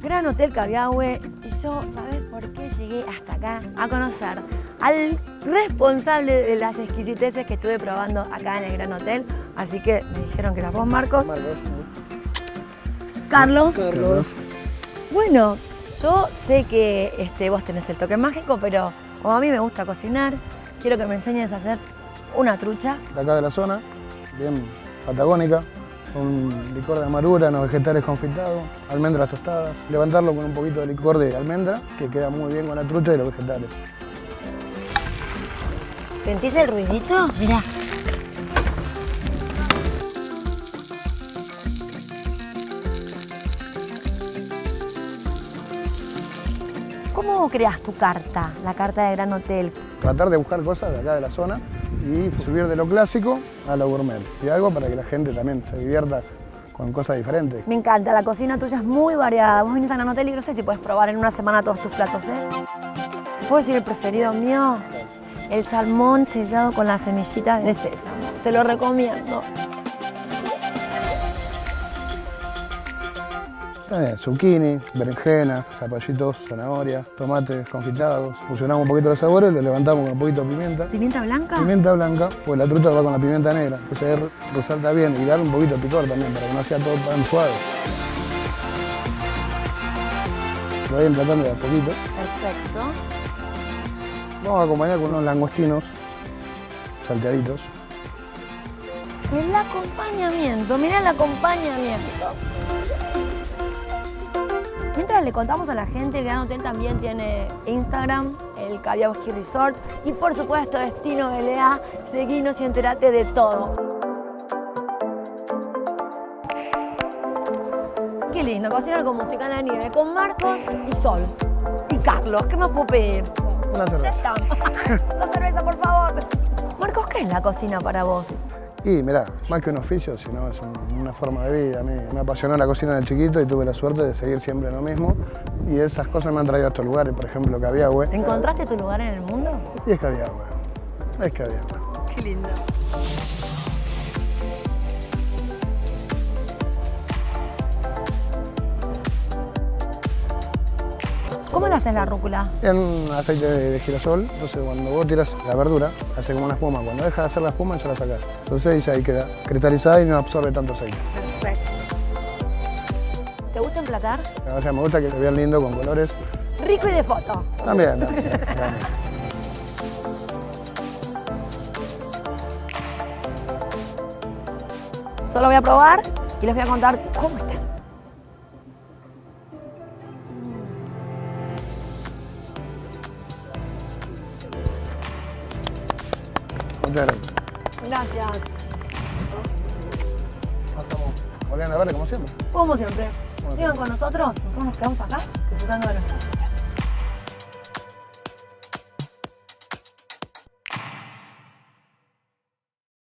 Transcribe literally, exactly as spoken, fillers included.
Gran Hotel Cabiahue. Y yo, ¿sabes por qué llegué hasta acá? A conocer al responsable de las exquisiteces que estuve probando acá en el Gran Hotel. Así que me dijeron que eras vos, Marcos. Marcos. Carlos. Carlos. Bueno, yo sé que este, vos tenés el toque mágico, pero como a mí me gusta cocinar, quiero que me enseñes a hacer una trucha. De acá de la zona, bien patagónica, con licor de amarura, unos vegetales confitados, almendras tostadas. Levantarlo con un poquito de licor de almendra, que queda muy bien con la trucha y los vegetales. ¿Sentís el ruidito? Mirá. ¿Cómo creas tu carta, la carta de Gran Hotel? Tratar de buscar cosas de acá de la zona y subir de lo clásico a lo gourmet. Y algo para que la gente también se divierta con cosas diferentes. Me encanta, la cocina tuya es muy variada. Vos vinís a Gran Hotel y no sé si puedes probar en una semana todos tus platos, ¿eh? ¿Puedo decir el preferido mío? El salmón sellado con las semillitas de sésamo. Te lo recomiendo. También zucchini, berenjena, zapallitos, zanahoria, tomates confitados. Fusionamos un poquito los sabores, lo levantamos con un poquito de pimienta. ¿Pimienta blanca? Pimienta blanca, pues la trucha va con la pimienta negra, que se resalta bien y darle un poquito de picor también, para que no sea todo tan suave. Lo voy emplatando de a poquito. Perfecto. Vamos a acompañar con unos langostinos salteaditos. El acompañamiento, mirá el acompañamiento. Mientras le contamos a la gente, el Gran Hotel también tiene Instagram, el Cabiahue Ski Resort y por supuesto Destino L A. Seguinos y enterate de todo. Qué lindo, cocinar con música en la nieve, con Marcos y Sol. Y Carlos, ¿qué más puedo pedir? Una cerveza. Ya está. La cerveza, por favor. Marcos, ¿qué es la cocina para vos? Y mirá, más que un oficio, sino es un, una forma de vida. A mí me apasionó la cocina de chiquito y tuve la suerte de seguir siempre lo mismo. Y esas cosas me han traído a estos lugares, por ejemplo, Cabiahue. ¿Encontraste tu lugar en el mundo? Y es Cabiahue, es Cabiahue. Qué lindo. ¿Cómo le haces la rúcula? En aceite de girasol, entonces cuando vos tiras la verdura, hace como una espuma. Cuando deja de hacer la espuma, ya la sacás. Entonces ahí queda cristalizada y no absorbe tanto aceite. Perfecto. ¿Te gusta emplatar? O sea, me gusta que se vean lindo con colores. Rico y de foto. También, también, también. Solo voy a probar y les voy a contar cómo está. Muchas gracias. Gracias. Estamos volviendo a verle como siempre. Como siempre. Como Sigan con nosotros, nosotros nos quedamos acá disfrutando de los